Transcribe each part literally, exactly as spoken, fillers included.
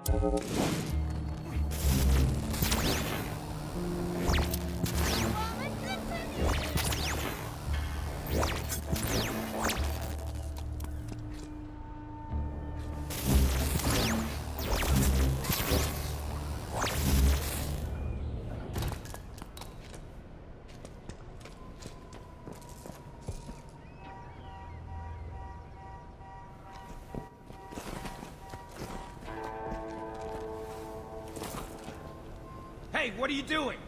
Hey, what are you doing?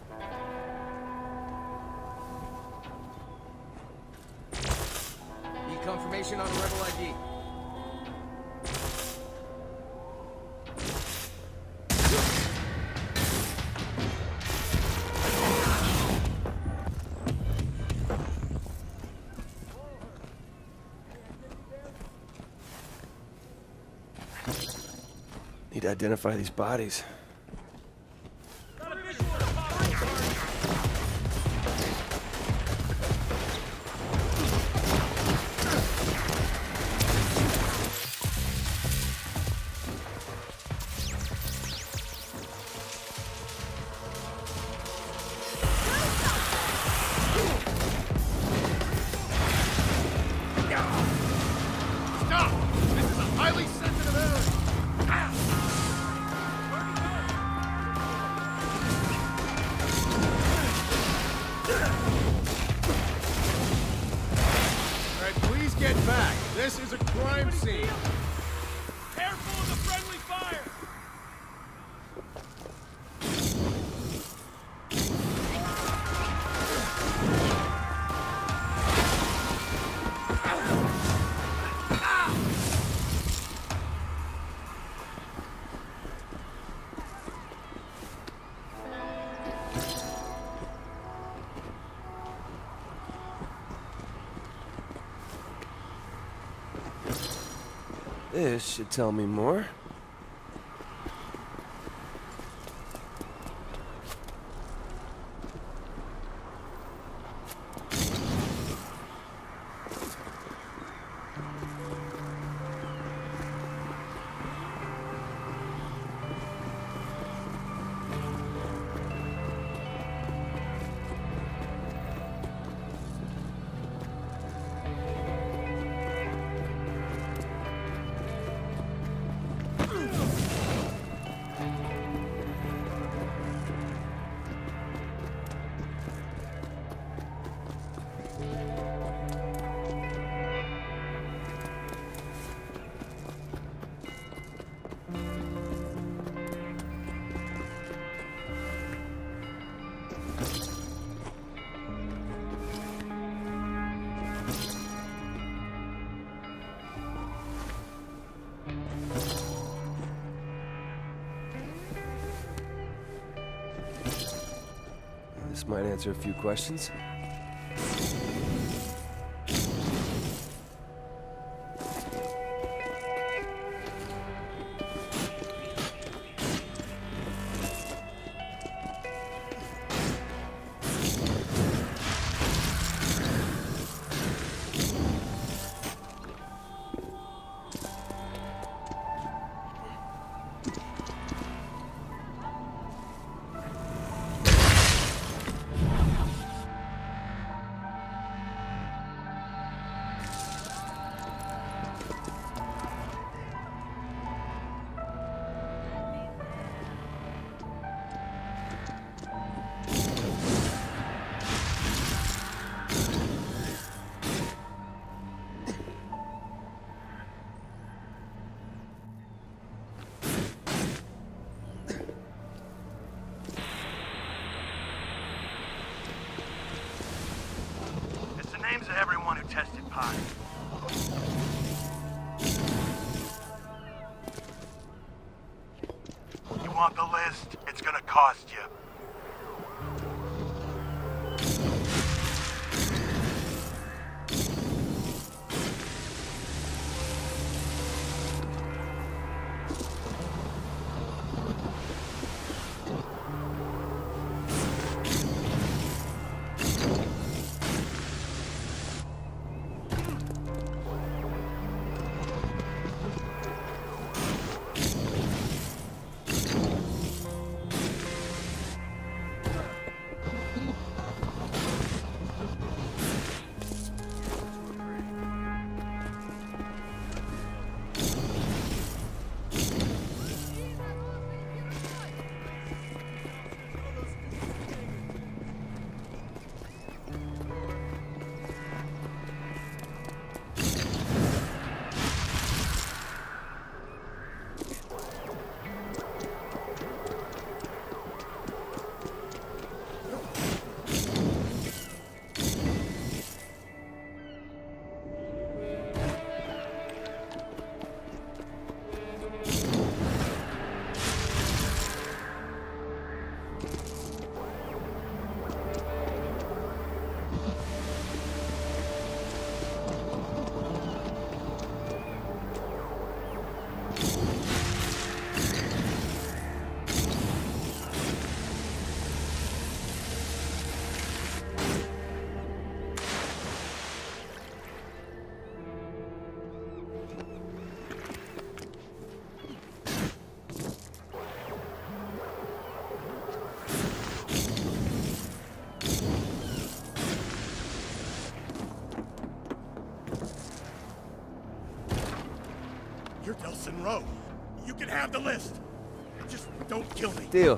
Need confirmation on a rebel I D. Need to identify these bodies. This is a crime scene. Careful of the friendly fire! This should tell me more. This might answer a few questions. Names of everyone who tested pot. You want the list? It's gonna cost you. Delsin Rowe. You can have the list. Just don't kill me. Deal.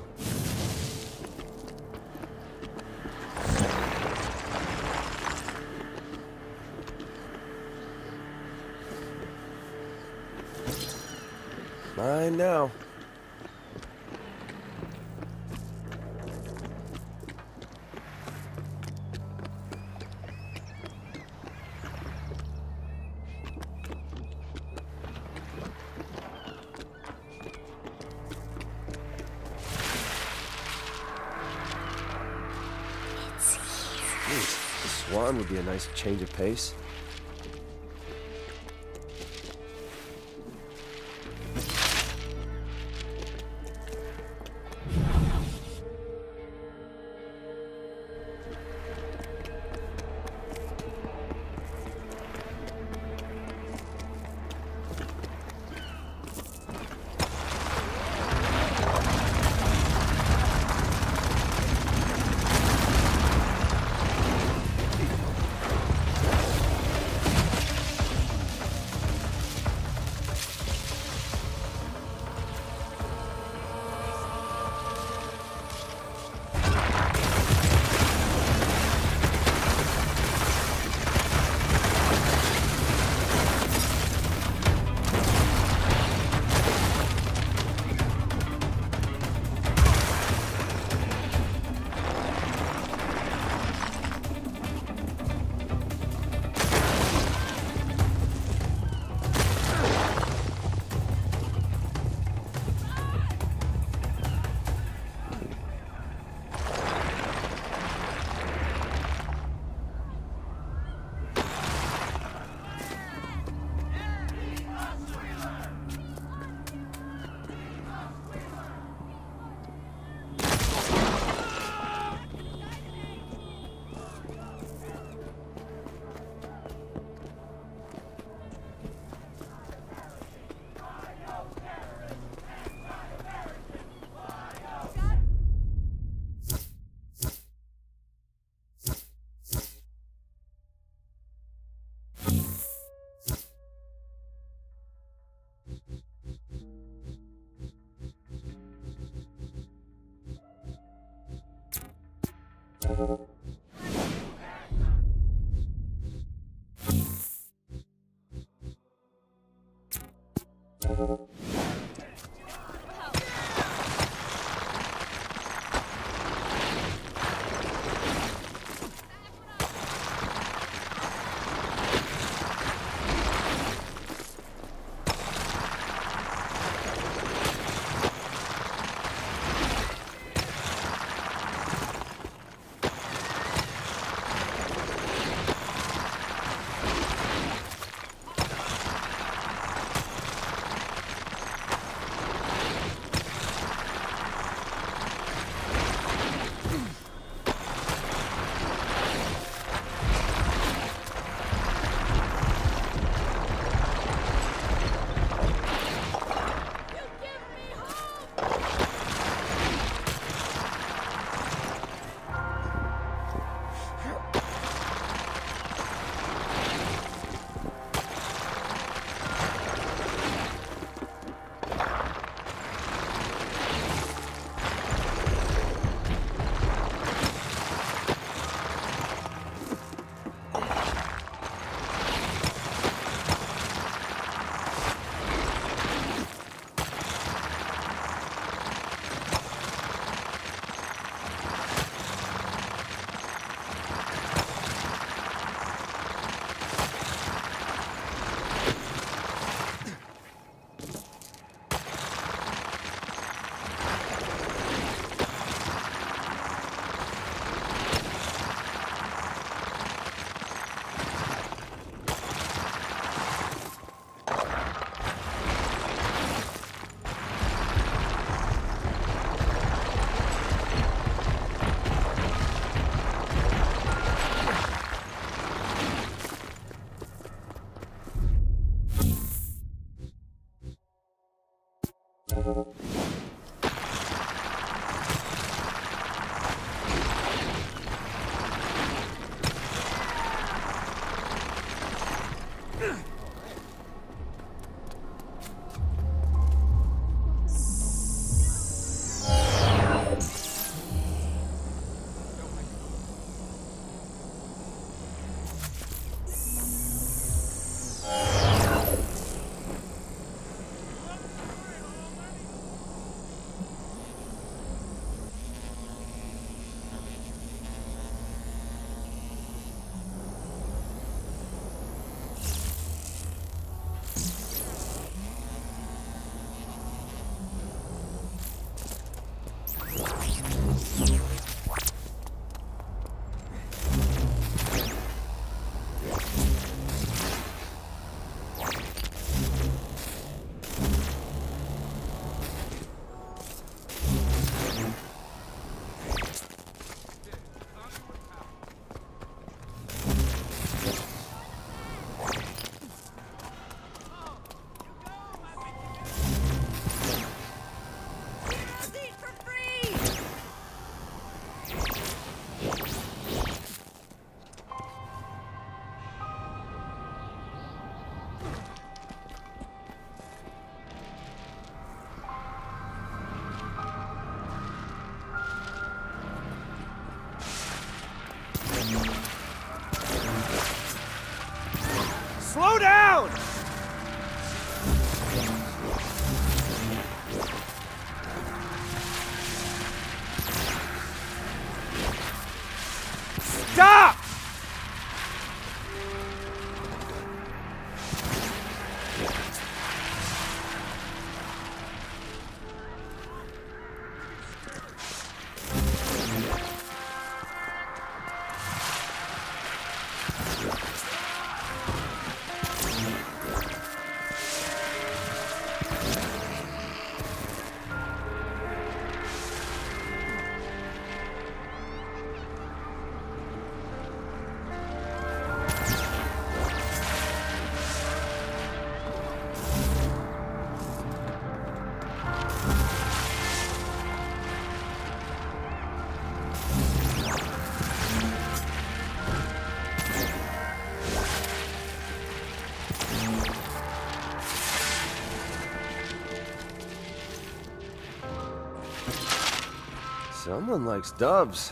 Mine now. The Swan would be a nice change of pace. Slow down! Stop! Someone likes doves.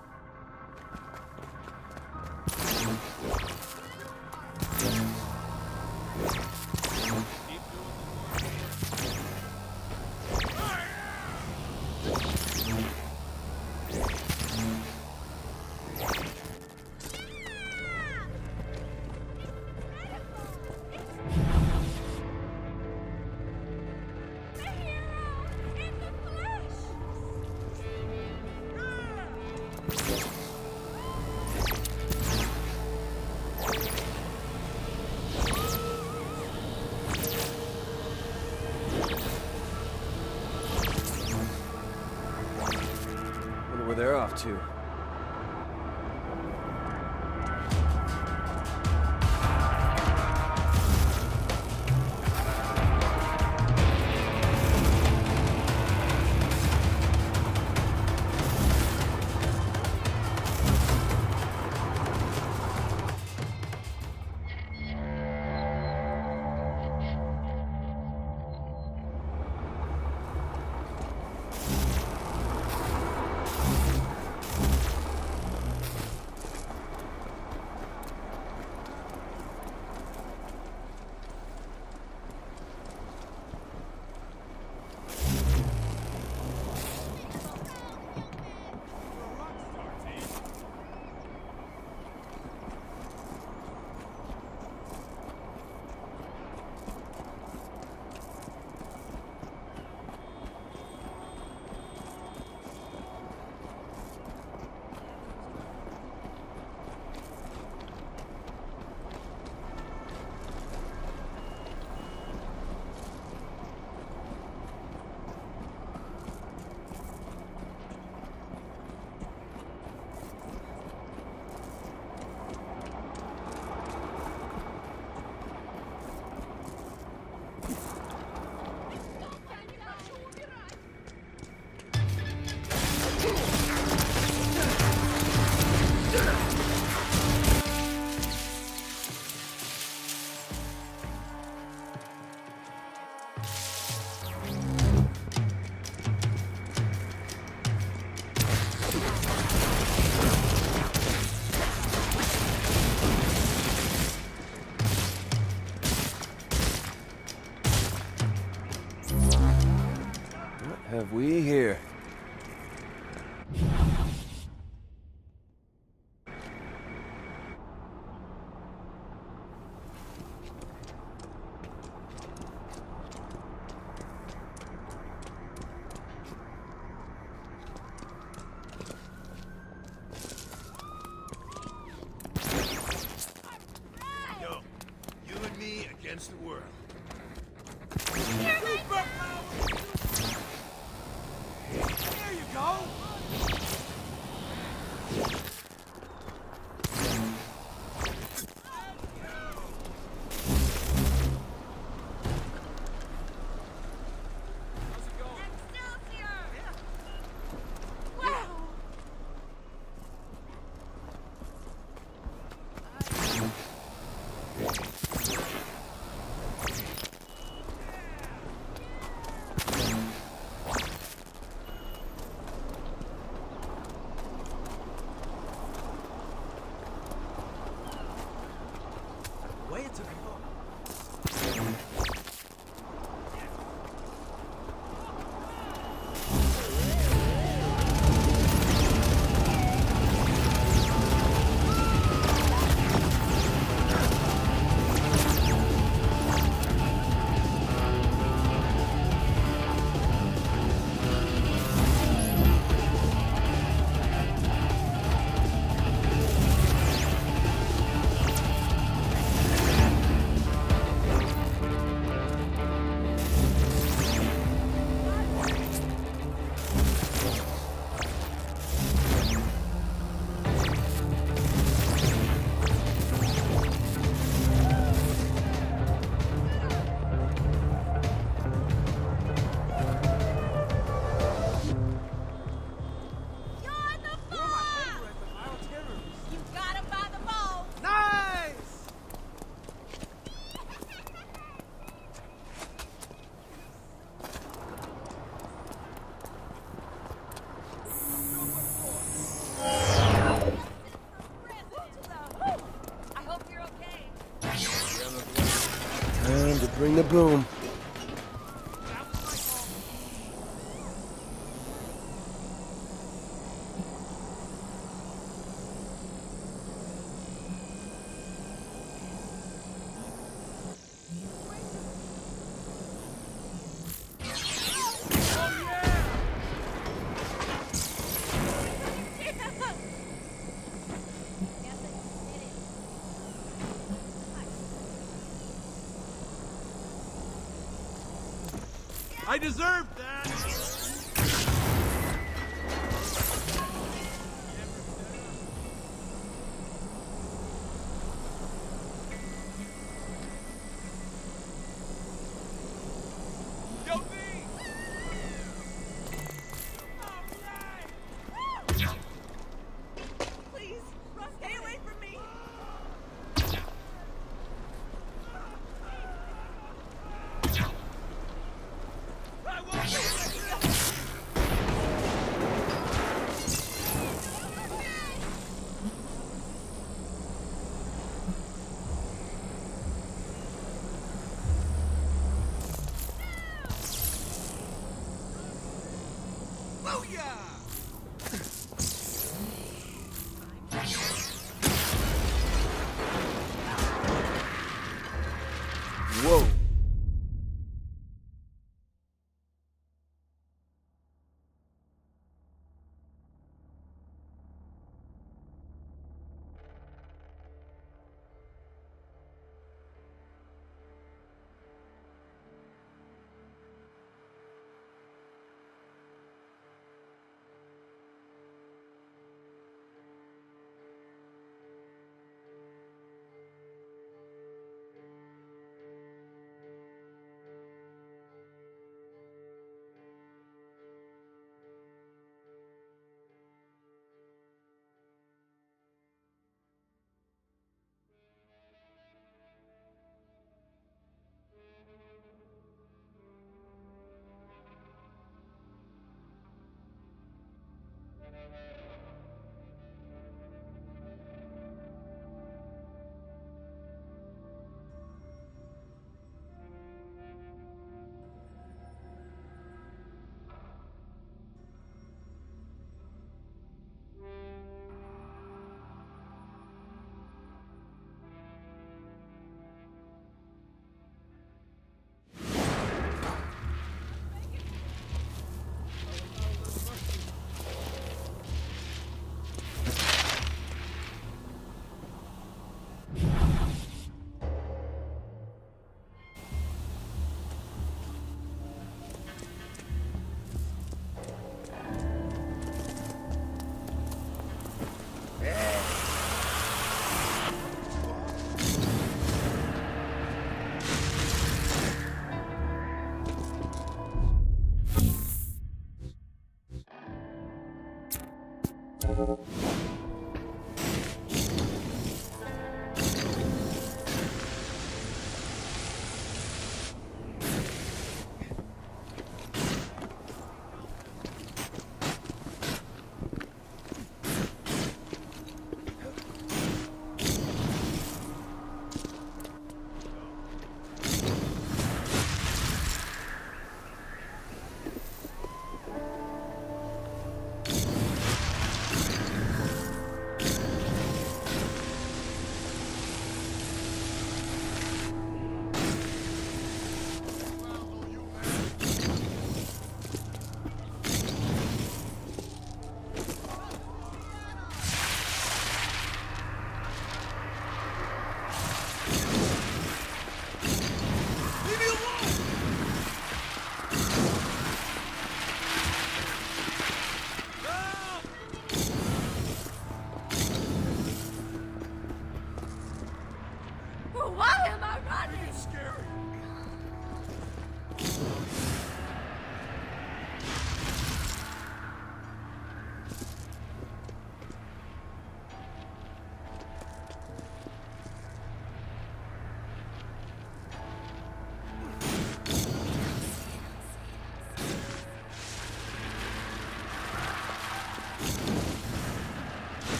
Where they're off to. Have we here? Yo, you and me against the world. There you go! Time to bring the boom. I deserved that! Please, stay away from me! Whoa.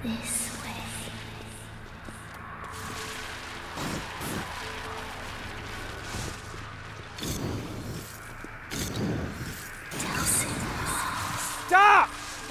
This way. Delsin Rowe. Stop!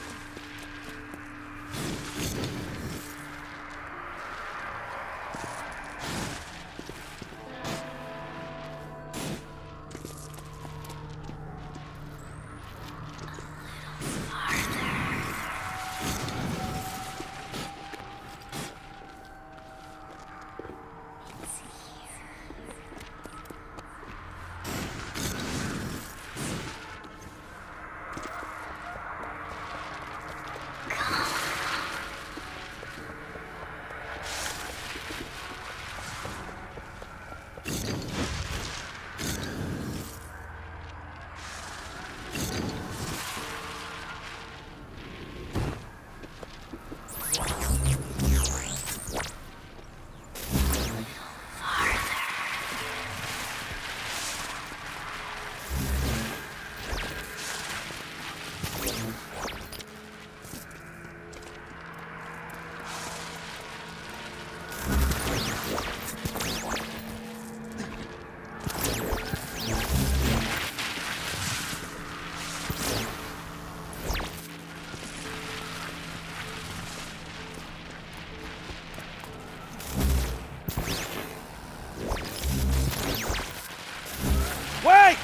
Wait!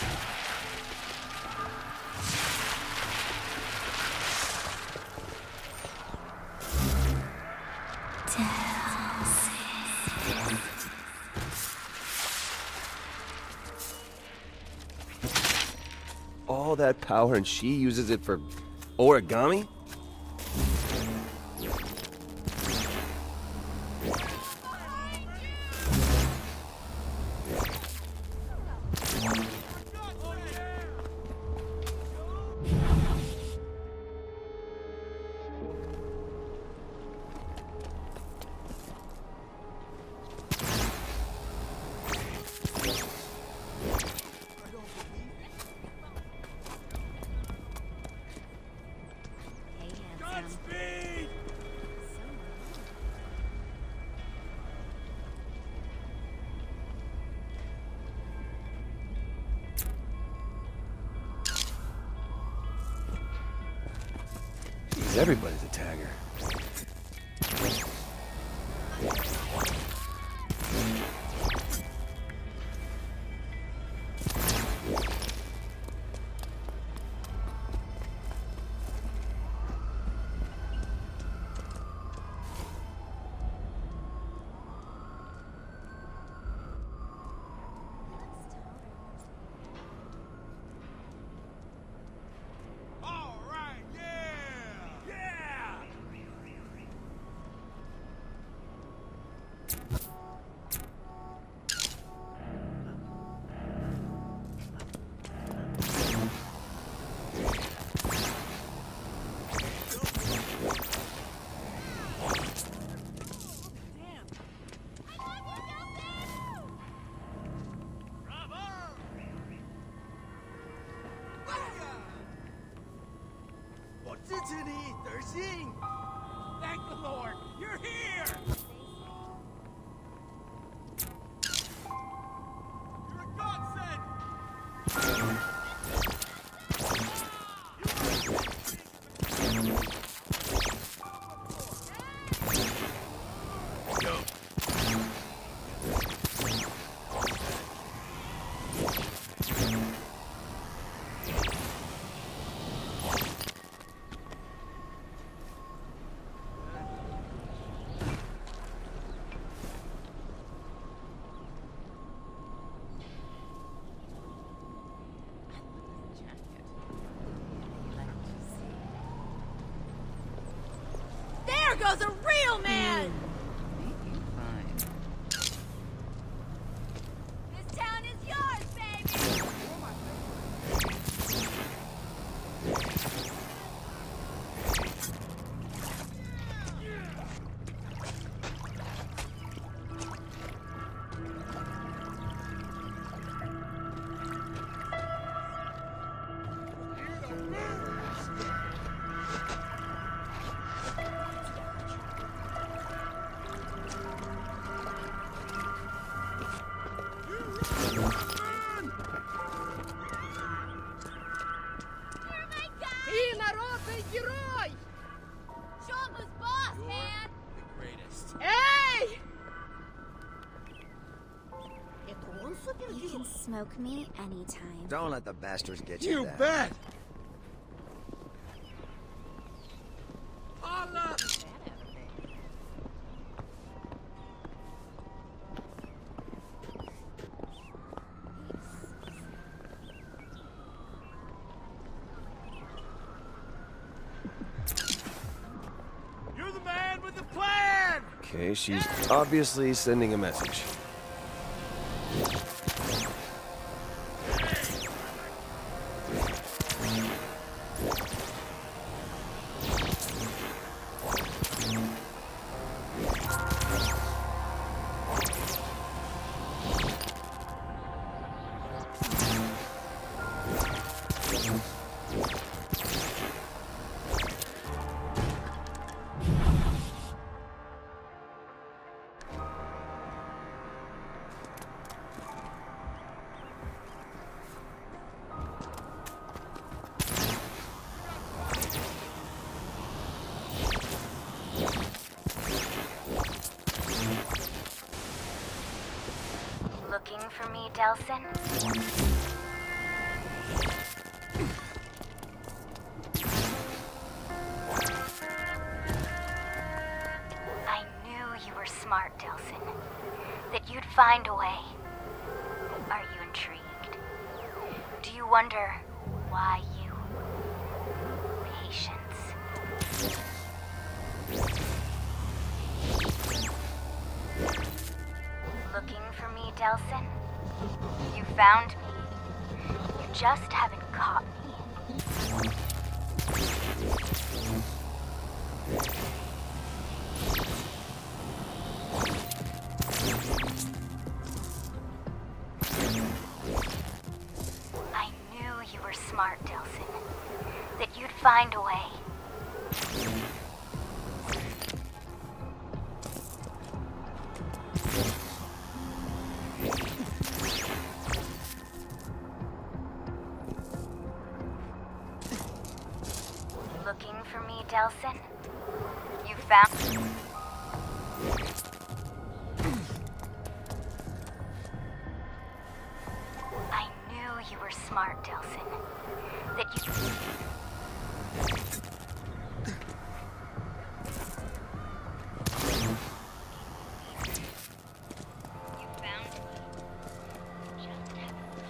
All that power and she uses it for origami? Everybody's a tagger. Thank the Lord, you're here! You're a godsend! There goes a real man! This town is yours, baby! You can smoke me anytime. Don't let the bastards get you You that. bet! Allah! You're the man with the plan! Okay, she's obviously sending a message. Looking for me, Delsin? I knew you were smart, Delsin. That you'd find a way. Are you intrigued? Do you wonder why you? Patience. Looking for me, Delsin? You found me. You just haven't caught me. I knew you were smart, Delsin. That you'd find a way. Looking for me, Delsin? You found... I knew you were smart, Delsin. That you... You found me. Just haven't...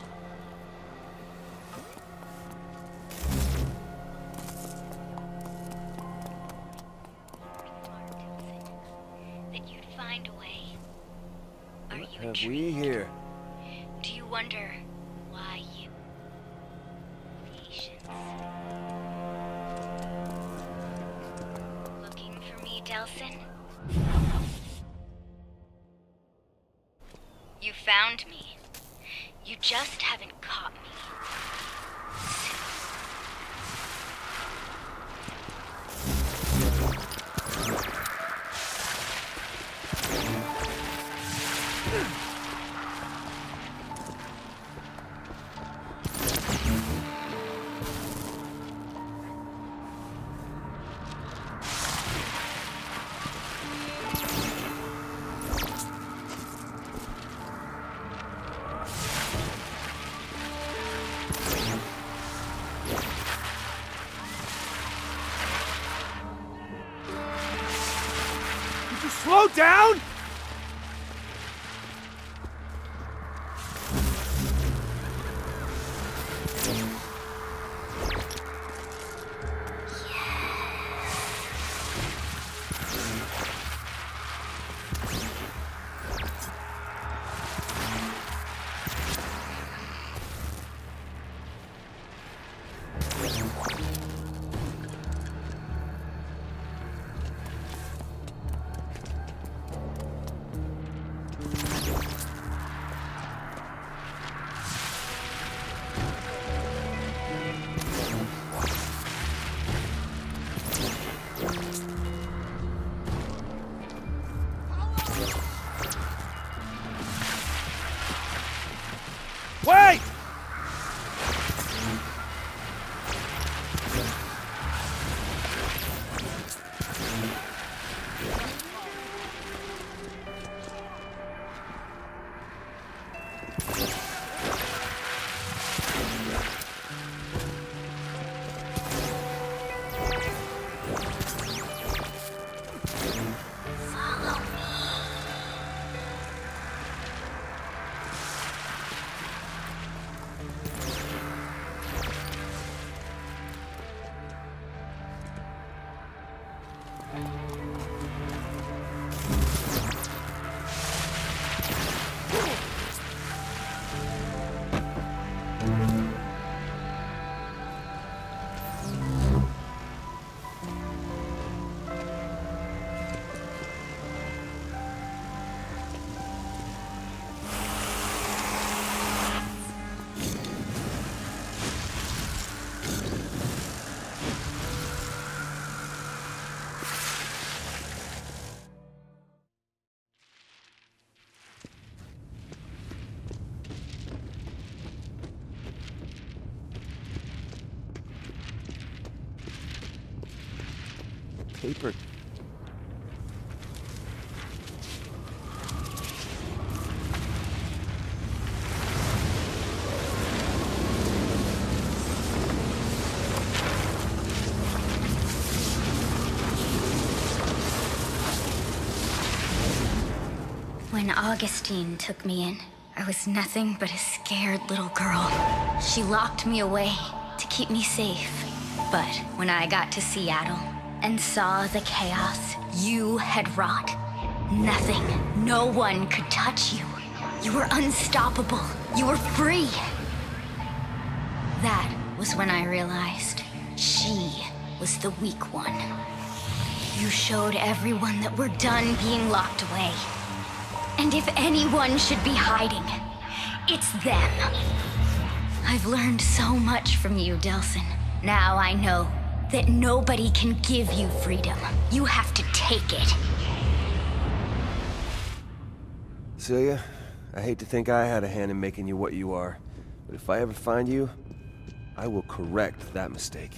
That you'd find a way. Are What you have intrigued? we here? Do you wonder why you? Patience. Looking for me, Delsin? You found me. You just haven't caught me. Could you slow down? Paper. When Augustine took me in, I was nothing but a scared little girl. She locked me away to keep me safe. But when I got to Seattle and saw the chaos you had wrought, nothing, no one could touch you. You were unstoppable. You were free. That was when I realized she was the weak one. You showed everyone that we're done being locked away. And if anyone should be hiding, it's them. I've learned so much from you, Delsin. Now I know that nobody can give you freedom. You have to take it. Celia, I hate to think I had a hand in making you what you are, but if I ever find you, I will correct that mistake.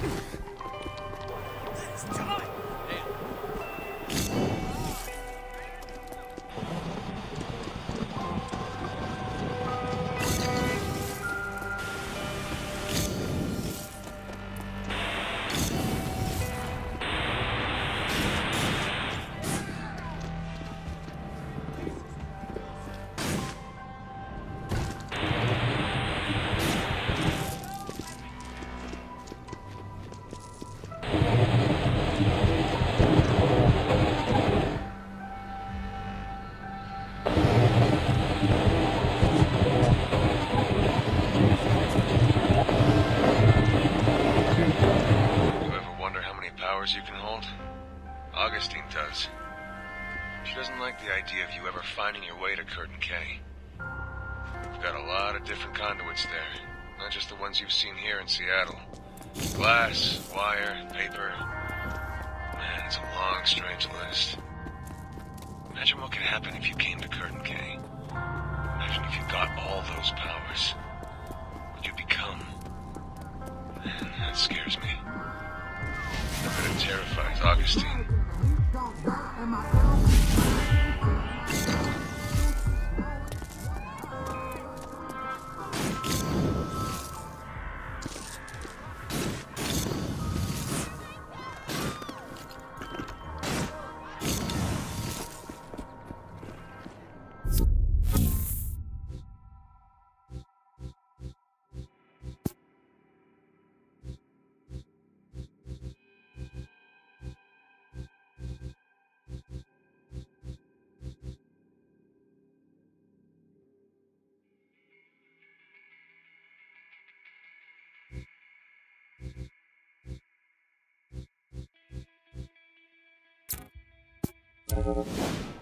You can hold? Augustine does. She doesn't like the idea of you ever finding your way to Curtin K. We've got a lot of different conduits there, not just the ones you've seen here in Seattle. Glass, wire, paper. Man, it's a long, strange list. Imagine what could happen if you came to Curtin K. Imagine if you got all those powers. What you become. Man, that scares me. But it terrifies Augustine. You